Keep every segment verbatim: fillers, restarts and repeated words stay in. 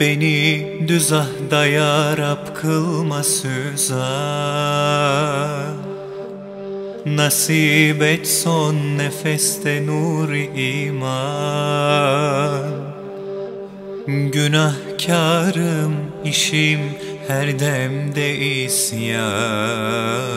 Beni düzahda ya Rab kılma süza, nasip et son nefeste nuri iman. Günahkarım, işim her demde isyan.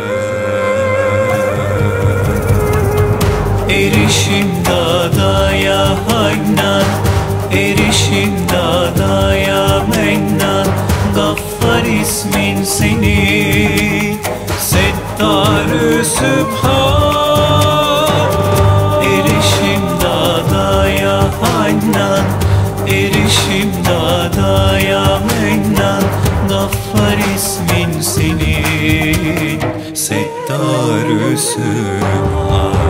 Erişim dağda ya Hannan, erişim dağda ya Mennan. Gaffar ismin senin, Settar-ı Sübhan. Erişim dağda ya Hannan, erişim dağda ya Mennan. Gaffar ismin senin, Settar-ı Sübhan.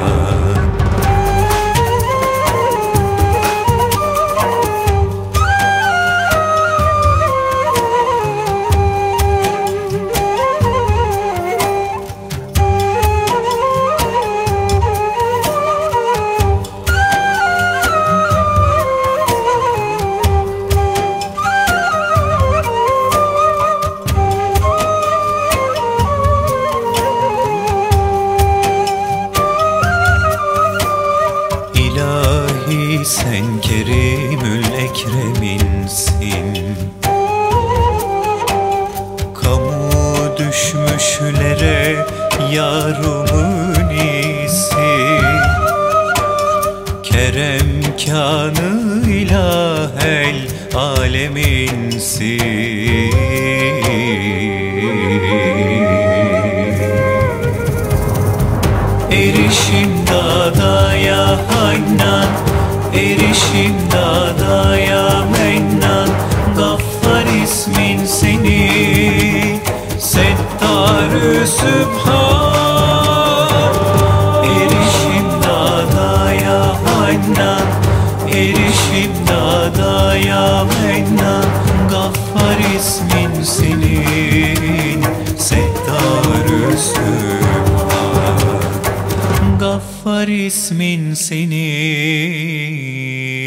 Sen Kerimül Ekrem'insin, kamu düşmüşlere yarımın iyisi. Kerem kânı ilahel aleminsin. Erişim dağda ya Hannan, erişim dağda ya Mennan. Gaffar ismin senin, Settar-ı Sübhan. Erişim dağda ya Hannan, erişim dağda ya Mennan. Gaffar ismin senin, Settar-ı Sübhan. Gaffar ismin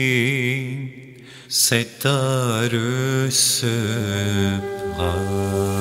senin, Settar-ı Sübhan.